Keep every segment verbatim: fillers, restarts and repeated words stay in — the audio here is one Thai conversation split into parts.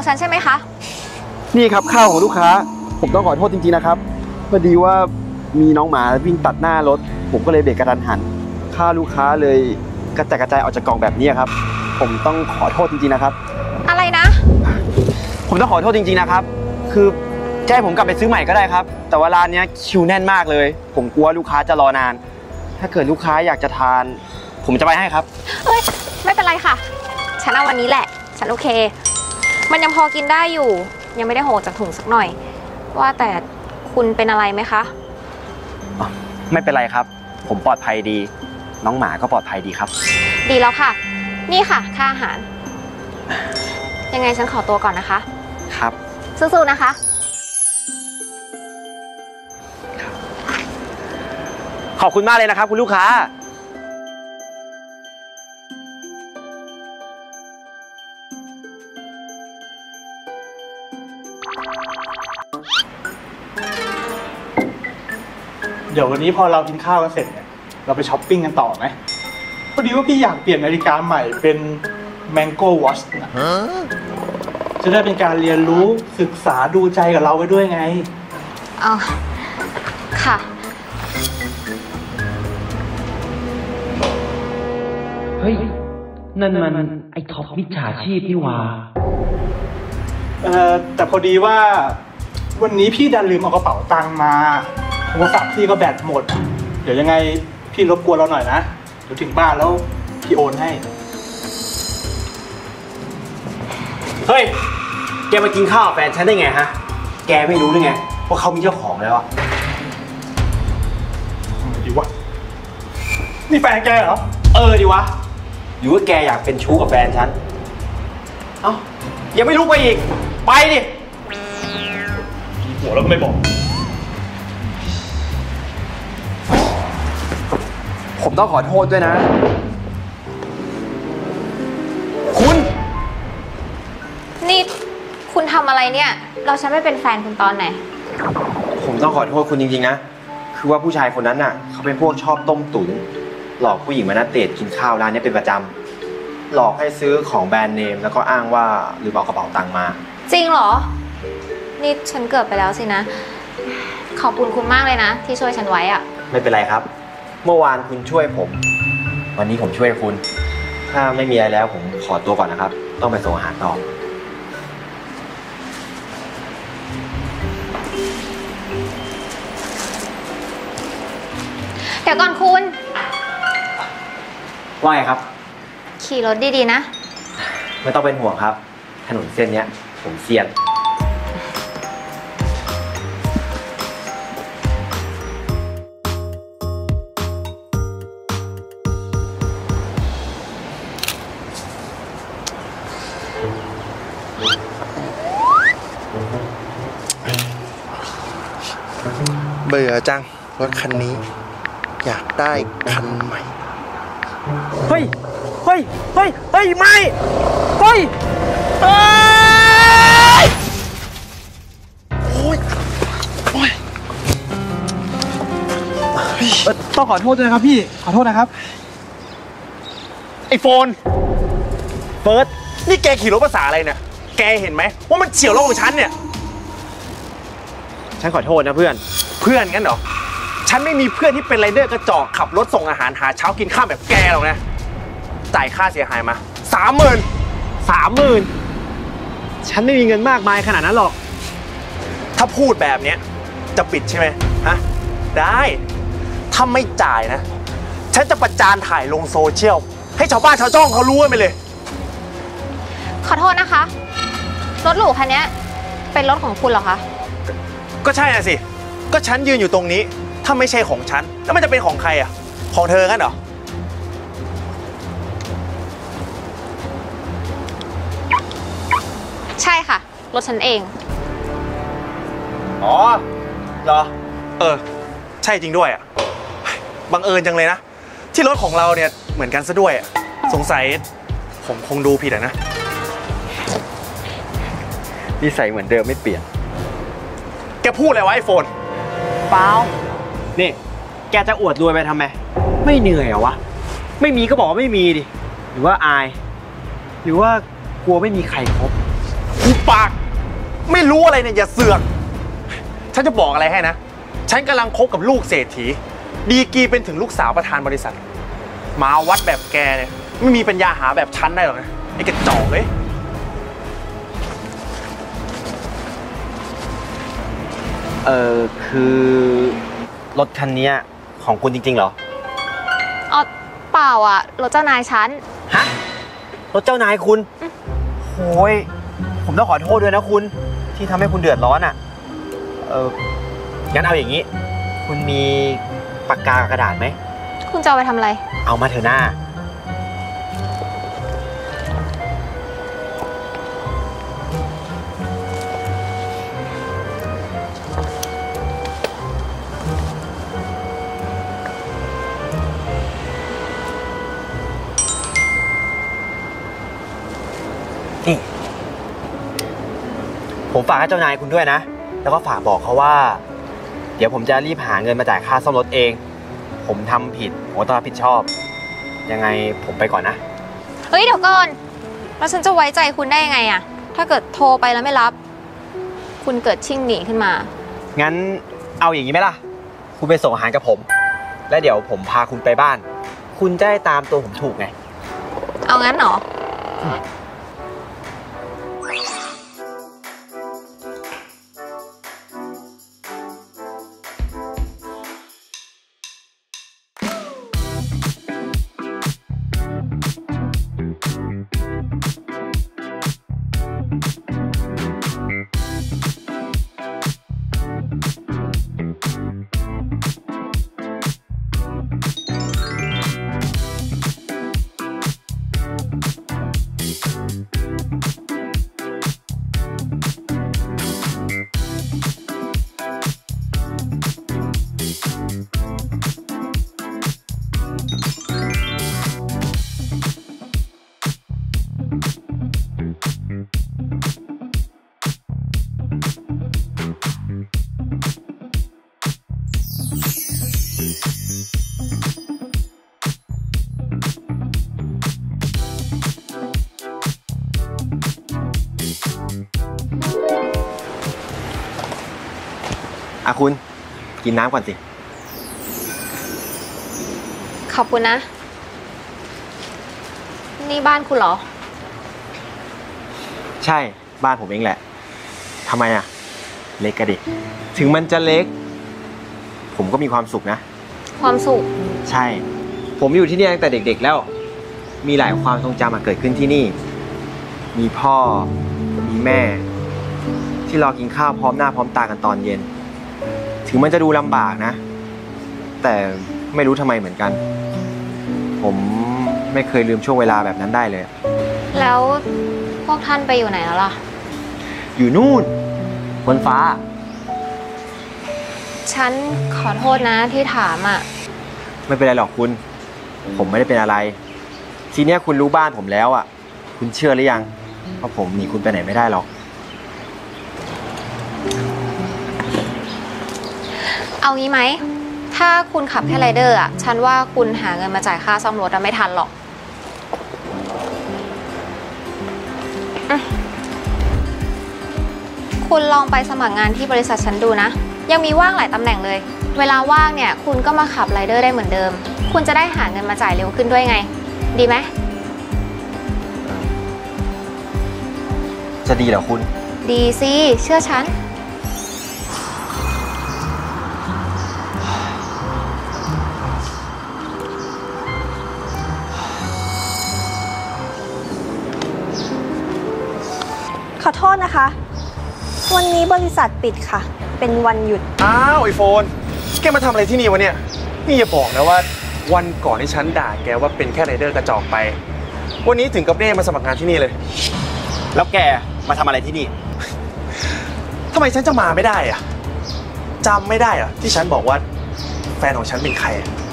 ฉันใช่ไหมคะนี่ครับข้าวของลูกค้าผมต้องขอโทษจริงๆนะครับพอดีว่ามีน้องหมาวิ่งตัดหน้ารถผมก็เลยเบรกกระทันหันค่าลูกค้าเลยกระจายกระจายออกจากกล่องแบบนี้ครับผมต้องขอโทษจริงๆนะครับอะไรนะผมต้องขอโทษจริงๆนะครับคือจะให้ผมกลับไปซื้อใหม่ก็ได้ครับแต่ว่าร้านนี้คิวแน่นมากเลยผมกลัวลูกค้าจะรอนานถ้าเกิดลูกค้าอยากจะทานผมจะไปให้ครับเอ้ยไม่เป็นไรค่ะฉันเอาวันนี้แหละฉันโอเคมันยังพอกินได้อยู่ยังไม่ได้โหจากถุงสักหน่อยว่าแต่คุณเป็นอะไรไหมคะไม่เป็นไรครับผมปลอดภัยดีน้องหมาก็ปลอดภัยดีครับดีแล้วค่ะนี่ค่ะค่าอาหารยังไงฉันขอตัวก่อนนะคะครับสู้ๆนะคะขอบคุณมากเลยนะครับคุณลูกค้าเดี๋ยววันนี้พอเรากินข้าวกันเสร็จเนี่ยเราไปช้อปปิ้งกันต่อไหมพอดีว่าพี่อยากเปลี่ยนนาฬิกาใหม่เป็น Mango Watch นะจะได้เป็นการเรียนรู้ศึกษาดูใจกับเราไว้ด้วยไงอ๋อค่ะเฮ้ยนั่นมันไอ้ท็อปมิจฉาชีพนี่หว่าเอ่อแต่พอดีว่าวันนี้พี่ดันลืมเอากระเป๋าตังค์มาโทรศัพท์พี่ก็แบตหมดเดี๋ยวยังไงพี่รบกวนเราหน่อยนะเดี๋ยวถึงบ้านแล้วพี่โอนให้เฮ้ยแกมากินข้าวกับแฟนฉันได้ไงฮะแกไม่รู้หรือไงว่าเขามีเจ้าของแล้วอะดีวะนี่แฟนแกเหรอเออดีวะหรือว่าแกอยากเป็นชู้กับแฟนฉันเอ้ายังไม่รู้ไปอีกไปดิหัวแล้วก็ไม่บอกผมต้องขอโทษด้วยนะคุณนี่คุณทำอะไรเนี่ยเราฉันไม่เป็นแฟนคุณตอนไหนผมต้องขอโทษคุณจริงๆนะคือว่าผู้ชายคนนั้นน่ะเขาเป็นพวกชอบต้มตุ๋นหลอกผู้หญิงมานัดเดทกินข้าวร้านนี้เป็นประจำหลอกให้ซื้อของแบรนด์เนมแล้วก็อ้างว่าลืมเอากระเป๋าตังค์มาจริงเหรอนี่ฉันเกิดไปแล้วสินะขอบคุณคุณมากเลยนะที่ช่วยฉันไว้อะไม่เป็นไรครับเมื่อวานคุณช่วยผมวันนี้ผมช่วยคุณถ้าไม่มีอะไรแล้วผมขอตัวก่อนนะครับต้องไปส่งอาหารต่อเดี๋ยวก่อนคุณว่าไงครับขี่รถดีๆนะไม่ต้องเป็นห่วงครับถนนเส้นนี้ผมเซียนเบื่อจังรถคันนี้อยากได้คันใหม่เฮ้ยเฮ้ยเฮ้ยเฮ้ยไม่เฮ้ยเฮ้ยโอ้ยโอ้ยต้องขอโทษด้วยนะครับพี่ขอโทษนะครับไอโฟนเฟิร์สนี่แกขี่รถภาษาอะไรเนี่ยแกเห็นไหมว่ามันเฉี่ยวรถของฉันเนี่ยฉันขอโทษนะเพื่อนเพื่อนงั้นเหรอฉันไม่มีเพื่อนที่เป็นไรเดอร์กระจอกขับรถส่งอาหารหาเช้ากินข้าวแบบแกหรอกนะจ่ายค่าเสียหายมาสามหมื่นสามหมื่นฉันไม่มีเงินมากมายขนาดนั้นหรอกถ้าพูดแบบนี้จะปิดใช่ไหมฮะได้ถ้าไม่จ่ายนะฉันจะประจานถ่ายลงโซเชียลให้ชาวบ้านชาวช่องเขารู้กันไปเลยขอโทษนะคะรถหรูคันนี้เป็นรถของคุณเหรอคะก็ใช่น่ะสิก็ฉันยืนอยู่ตรงนี้ถ้าไม่ใช่ของฉันแล้วมันจะเป็นของใครอ่ะของเธองั้นเหรอใช่ค่ะรถฉันเองอ๋อเหรอเออใช่จริงด้วยอ่ะบังเอิญจังเลยนะที่รถของเราเนี่ยเหมือนกันซะด้วยสงสัยผมคงดูผิดนะนิสัยเหมือนเดิมไม่เปลี่ยนแกพูดอะไรวะไอโฟนเปล่านี่แกจะอวดรวยไปทำไมไม่เหนื่อยเหรอวะไม่มีก็บอกว่าไม่มีดิหรือว่าอายหรือว่ากลัวไม่มีใครคบหุบปากไม่รู้อะไรเนี่ยอย่าเสือกฉันจะบอกอะไรให้นะฉันกำลังคบกับลูกเศรษฐีดีกรีเป็นถึงลูกสาวประธานบริษัทมาวัดแบบแกเนี่ยไม่มีปัญญาหาแบบฉันได้หรอกนะไอ้กระจอกเลยเออคือรถคันนี้ของคุณจริงๆเหรออ๋อเปล่าอ่ะรถเจ้านายฉันฮะรถเจ้านายคุณโอ้ยผมต้องขอโทษด้วยนะคุณที่ทำให้คุณเดือดร้อนอ่ะเอองั้นเอาอย่างนี้คุณมีปากกากระดาษไหมคุณจะเอาไปทำอะไรเอามาเถอะหน้านี่ผมฝากให้เจ้านายคุณด้วยนะแล้วก็ฝากบอกเขาว่าเดี๋ยวผมจะรีบหาเงินมาจ่ายค่าซ่อมรถเองผมทำผิดผมต้องรับผิดชอบยังไงผมไปก่อนนะเฮ้ยเดี๋ยวก่อนแล้วฉันจะไว้ใจคุณได้ยังไงอะถ้าเกิดโทรไปแล้วไม่รับคุณเกิดชิ่งหนีขึ้นมางั้นเอาอย่างนี้ไหมล่ะคุณไปส่งอาหารกับผมแล้วเดี๋ยวผมพาคุณไปบ้านคุณจะได้ตามตัวผมถูกไงเอางั้นเหรออ่ะคุณกินน้ำก่อนสิขอบคุณนะนี่บ้านคุณเหรอใช่บ้านผมเองแหละทำไมอ่ะเล็กกะดิถึงมันจะเล็กผมก็มีความสุขนะความสุขใช่ผมอยู่ที่นี่ตั้งแต่เด็กๆแล้วมีหลายความทรงจำมาเกิดขึ้นที่นี่มีพ่อมีแม่ที่รอกินข้าวพร้อมหน้าพร้อมตากันตอนเย็นถึงมันจะดูลำบากนะแต่ไม่รู้ทำไมเหมือนกันผมไม่เคยลืมช่วงเวลาแบบนั้นได้เลยแล้วพวกท่านไปอยู่ไหนแล้วล่ะอยู่นู่นบนฟ้าฉันขอโทษนะที่ถามอ่ะไม่เป็นไรหรอกคุณผมไม่ได้เป็นอะไรทีเนี้ยคุณรู้บ้านผมแล้วอ่ะคุณเชื่อหรือยังว่าผมหนีคุณไปไหนไม่ได้หรอกเอางี้ไหมถ้าคุณขับแค่ไรเดอร์อ่ะฉันว่าคุณหาเงินมาจ่ายค่าซ่อมรถไม่ทันหรอกคุณลองไปสมัครงานที่บริษัทฉันดูนะยังมีว่างหลายตำแหน่งเลยเวลาว่างเนี่ยคุณก็มาขับไรเดอร์ได้เหมือนเดิมคุณจะได้หาเงินมาจ่ายเร็วขึ้นด้วยไงดีไหมจะดีเหรอคุณดีสิเชื่อฉันขอโทษนะคะวันนี้บริษัทปิดค่ะเป็นวันหยุดอ้าวไอโฟนแกมาทำอะไรที่นี่วะเนี่ยนี่อย่าบอกนะว่าวันก่อนที่ฉันด่าแกว่าเป็นแค่ไรเดอร์กระจอกไปวันนี้ถึงกับเร่มาสมัครงานที่นี่เลยแล้วแกมาทำอะไรที่นี่ทำไมฉันจะมาไม่ได้อะจำไม่ได้อะที่ฉันบอกว่าแฟนของฉันเป็นใคร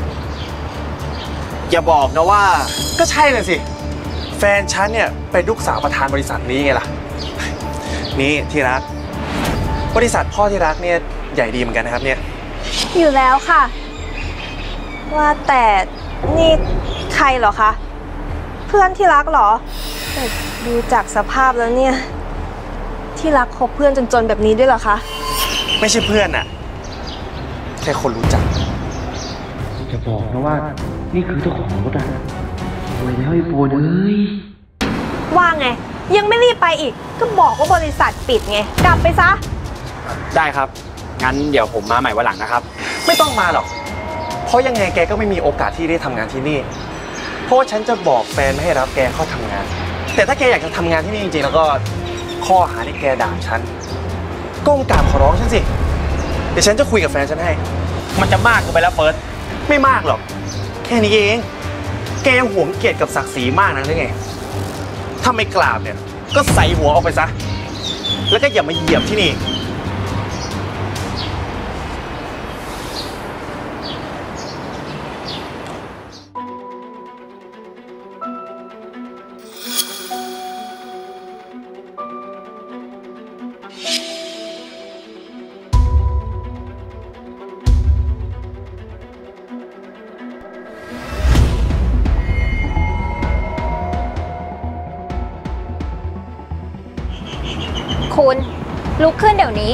อย่าบอกนะว่าก็ใช่เลยสิแฟนฉันเนี่ยเป็นลูกสาวประธานบริษัทนี้ไงล่ะนี่ที่รักบริษัทพ่อที่รักเนี่ยใหญ่ดีเหมือนกันนะครับเนี่ยอยู่แล้วค่ะว่าแต่นี่ใครเหรอคะเพื่อนที่รักเหรอแต่ดูจากสภาพแล้วเนี่ยที่รักคบเพื่อนจนๆแบบนี้ด้วยเหรอคะไม่ใช่เพื่อนอะแค่คนรู้จักจะบอกนะว่า นี่คือเจ้าของรถอะรวยแล้วไอ้โปนเอ้ยว่าไง ยังไม่รีบไปอีก ก็บอกว่าบริษัทปิดไง กลับไปซะได้ครับ งั้นเดี๋ยวผมมาใหม่วันหลังนะครับไม่ต้องมาหรอก เพราะยังไงแกก็ไม่มีโอกาสที่ได้ทำงานที่นี่ เพราะว่าฉันจะบอกแฟนไม่ให้รับแกเข้าทำงาน แต่ถ้าแกอยากจะทำงานที่นี่จริงๆแล้วก็ข้อหาที่แกด่าฉันก้มกราบขอร้องฉันสิ เดี๋ยวฉันจะคุยกับแฟนฉันให้มันจะมากเกินไปแล้วเฟิร์สไม่มากหรอก แค่นี้เอง แกยังหวงเกียรติกับศักดิ์ศรีมากนะหรือไง ถ้าไม่กราบเนี่ย ก็ใส่หัวออกไปซะ แล้วก็อย่ามาเหยียบที่นี่คุณลุกขึ้นเดี๋ยวนี้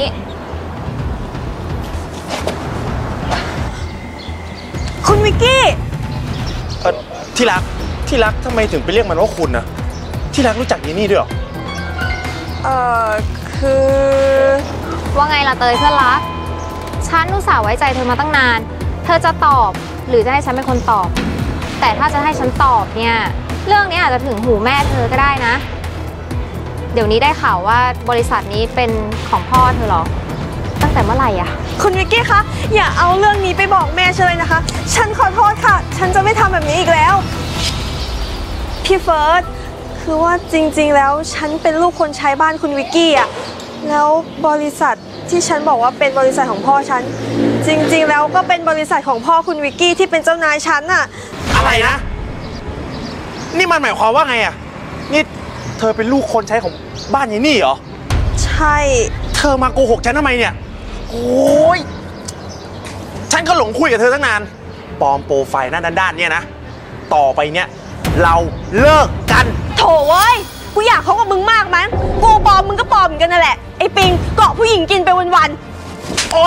คุณวิกกี้เออที่รัก ที่รักทำไมถึงไปเรียกมันว่าคุณนะที่รักรู้จักยีนี่ด้วยเหรอเอ่อ คือว่าไงล่ะเตยเพื่อนรัก ฉันอุตส่าห์ไว้ใจเธอมาตั้งนาน เธอจะตอบหรือจะให้ฉันเป็นคนตอบ แต่ถ้าจะให้ฉันตอบเนี่ย เรื่องนี้อาจจะถึงหูแม่เธอก็ได้นะ เดี๋ยวนี้ได้ข่าวว่าบริษัทนี้เป็นของพ่อเธอเหรอ ตั้งแต่เมื่อไหร่อะคุณวิกกี้คะ อย่าเอาเรื่องนี้ไปบอกแม่ฉันเลยนะคะ ฉันขอโทษค่ะ ฉันจะไม่ทำแบบนี้อีกแล้ว พี่เฟิร์ส คือว่าจริงๆแล้วฉันเป็นลูกคนใช้บ้านคุณวิกกี้อะแล้วบริษัทที่ฉันบอกว่าเป็นบริษัทของพ่อฉัน จริงๆแล้วก็เป็นบริษัทของพ่อคุณวิกกี้ที่เป็นเจ้านายฉันน่ะอะไรนะ นี่มันหมายความว่าไงอ่ะ นี่เธอเป็นลูกคนใช้ของบ้านยีนี่เหรอใช่เธอมาโกหกฉันทำไมเนี่ย โอ้ย ฉันก็หลงคุยกับเธอตั้งนาน ปลอมโปรไฟล์หน้าด้านๆเนี่ยนะ ต่อไปเนี่ยเราเลิกกันโถเว้ย กูอยากเขากับมึงมากมั้ง กูปลอมมึงก็ปลอมเหมือนกันนั่นแหละ ไอ้ปิงเกาะผู้หญิงกินไปวันๆโอ๊ย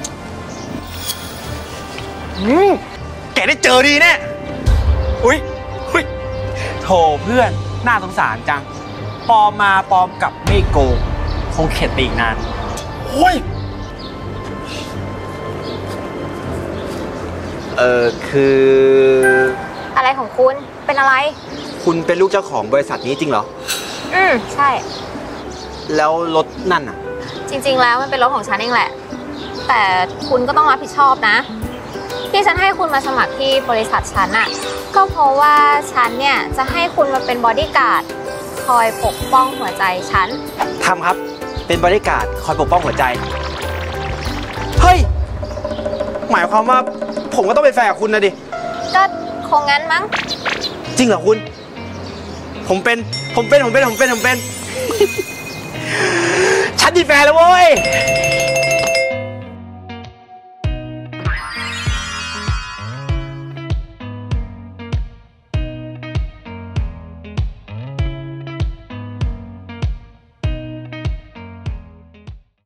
อืมแกได้เจอดีแน่อุ้ยอุ้ยโถเพื่อน น่าสงสารจัง ปลอมมาปลอมกลับไม่โกง คงเข็ดไปอีกนานโอ้ยเออคืออะไรของคุณเป็นอะไรคุณเป็นลูกเจ้าของบริษัทนี้จริงเหรออืมใช่แล้วรถนั่นอ่ะจริงๆแล้วมันเป็นรถของฉันเองแหละ แต่คุณก็ต้องรับผิดชอบนะ ที่ฉันให้คุณมาสมัครที่บริษัทฉันน่ะก็เพราะว่าฉันเนี่ยจะให้คุณมาเป็นบอดี้การ์ดคอยปกป้องหัวใจฉันทำครับ เป็นบริการดคอยปกป้องหัวใจ เฮ้ยหมายความว่าผมก็ต้องเป็นแฟนกับคุณนะดิก็คงงั้นมั้งจริงเหรอคุณ ผมเป็น ผมเป็น ผมเป็น ผมเป็น ผมเป็น ฉันมีแฟนแล้วเว้ย